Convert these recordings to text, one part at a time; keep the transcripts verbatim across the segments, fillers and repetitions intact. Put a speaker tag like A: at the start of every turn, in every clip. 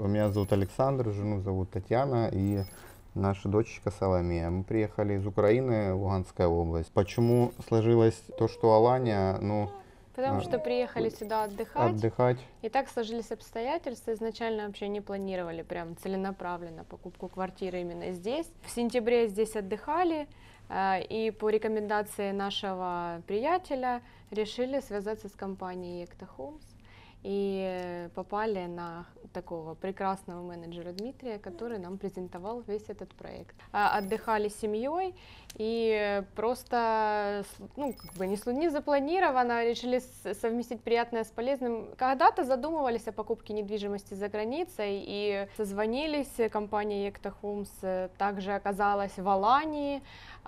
A: Меня зовут Александр, жену зовут Татьяна и наша дочечка Соломея. Мы приехали из Украины, Луганская область. Почему сложилось то, что Алания, ну...
B: Потому что приехали сюда отдыхать,
A: отдыхать.
B: И так сложились обстоятельства. Изначально вообще не планировали прям целенаправленно покупку квартиры именно здесь. В сентябре здесь отдыхали, и по рекомендации нашего приятеля решили связаться с компанией Екта Homes. И попали на такого прекрасного менеджера Дмитрия, который нам презентовал весь этот проект. Отдыхали с семьей и просто, ну, как бы не, не запланированно решили совместить приятное с полезным. Когда-то задумывались о покупке недвижимости за границей и созвонились. Компания Екта Homes также оказалась в Алании.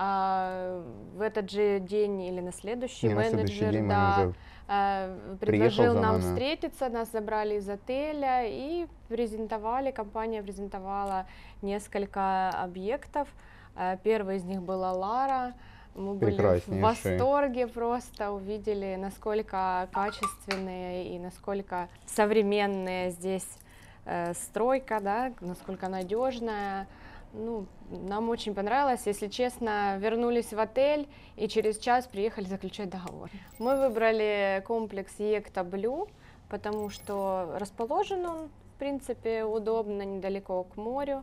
B: В этот же день или на следующий
A: Не,
B: менеджер,
A: на следующий день
B: да, предложил нам
A: нами.
B: встретиться, нас забрали из отеля и презентовали, компания презентовала несколько объектов. Первый из них была Лара. Мы были в восторге просто, увидели, насколько качественные и насколько современные здесь стройка, да, насколько надежная. Ну, нам очень понравилось, если честно, вернулись в отель и через час приехали заключать договор. Мы выбрали комплекс Екта Блю, потому что расположен он, в принципе, удобно, недалеко к морю.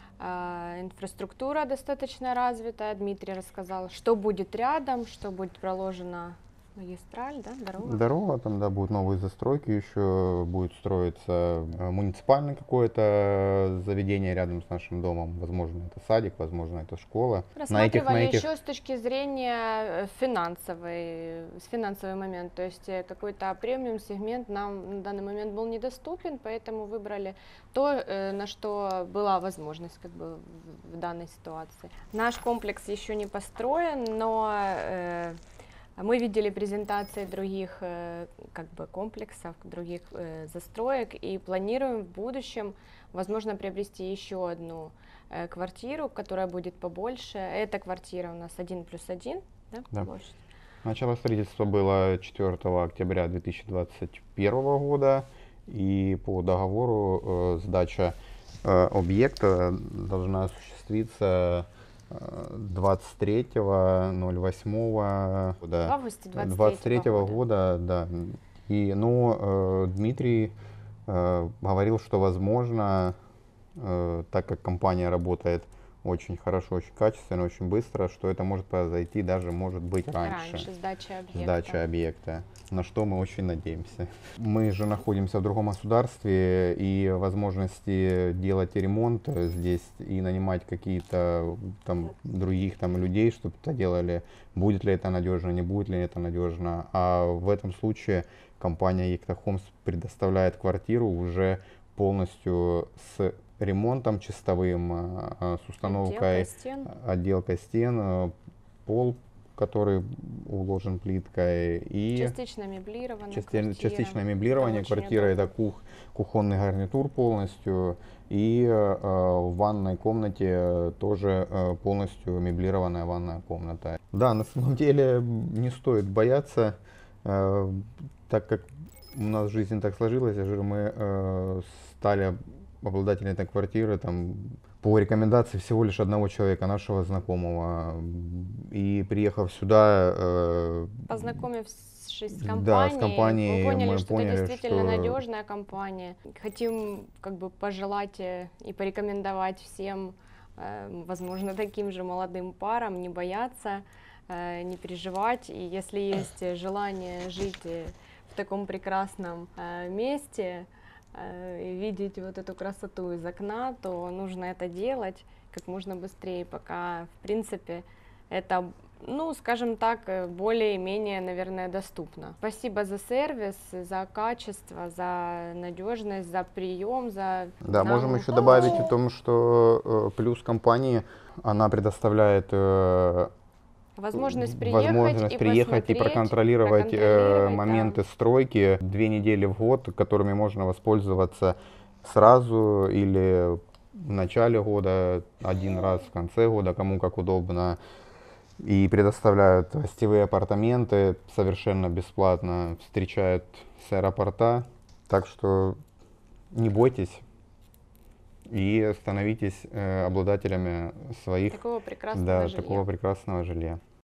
B: А, инфраструктура достаточно развитая. Дмитрий рассказал, что будет рядом, что будет проложено. Магистраль, да, дорога?
A: Дорога, там, да, будут новые застройки, еще будет строиться муниципальное какое-то заведение рядом с нашим домом. Возможно, это садик, возможно, это школа.
B: Рассматривали на этих, на этих... еще с точки зрения финансовой, с финансовый момент. То есть какой-то премиум-сегмент нам на данный момент был недоступен, поэтому выбрали то, на что была возможность как бы в данной ситуации. Наш комплекс еще не построен, но... Э, Мы видели презентации других как бы, комплексов, других э, застроек и планируем в будущем, возможно, приобрести еще одну э, квартиру, которая будет побольше. Эта квартира у нас один плюс один, да,
A: да.
B: площадь.
A: Начало строительства было четвёртого октября две тысячи двадцать первого года, и по договору э, сдача э, объекта должна осуществиться двадцать третьего ноль восьмого года.
B: В августе двадцать третьего
A: года, да. И, ну, э, Дмитрий э, говорил, что возможно, э, так как компания работает очень хорошо, очень качественно, очень быстро, что это может произойти даже, может быть, раньше.
B: Раньше сдача объекта.
A: Сдача объекта, на что мы очень надеемся. Мы же находимся в другом государстве, и возможности делать ремонт здесь и нанимать какие-то там других там людей, чтобы это делали, будет ли это надежно, не будет ли это надежно. А в этом случае компания Екта Homes предоставляет квартиру уже полностью с ремонтом чистовым, с установкой,
B: отделкой стен,
A: отделкой стен, пол, который уложен плиткой, и
B: частично меблированная
A: части,
B: квартира.
A: частичное меблирование это квартиры, это кух, кухонный гарнитур полностью, и э, в ванной комнате тоже э, полностью меблированная ванная комната. Да, на самом деле не стоит бояться, э, так как у нас жизнь так сложилась, мы э, стали обладателем этой квартиры там, по рекомендации всего лишь одного человека, нашего знакомого. И приехав сюда... Э,
B: Познакомившись с компанией,
A: да, с компанией
B: мы поняли,
A: мы
B: что
A: поняли,
B: это действительно
A: что...
B: надежная компания. Хотим как бы пожелать и порекомендовать всем, э, возможно, таким же молодым парам не бояться, э, не переживать. И если есть желание жить в таком прекрасном э, месте, и видеть вот эту красоту из окна, то нужно это делать как можно быстрее, пока, в принципе, это, ну, скажем так, более-менее, наверное, доступно. Спасибо за сервис, за качество, за надежность, за прием, за...
A: Да,
B: нам...
A: можем еще добавить о том, что э, плюс компании, она предоставляет э,
B: Возможность приехать,
A: возможность
B: и,
A: приехать и проконтролировать,
B: проконтролировать
A: э, моменты
B: да.
A: стройки две недели в год, которыми можно воспользоваться сразу или в начале года, один раз в конце года, кому как удобно. И предоставляют гостевые апартаменты совершенно бесплатно, встречают с аэропорта. Так что не бойтесь, и становитесь э, обладателями своих
B: такого прекрасного
A: да,
B: жилья.
A: такого прекрасного жилья.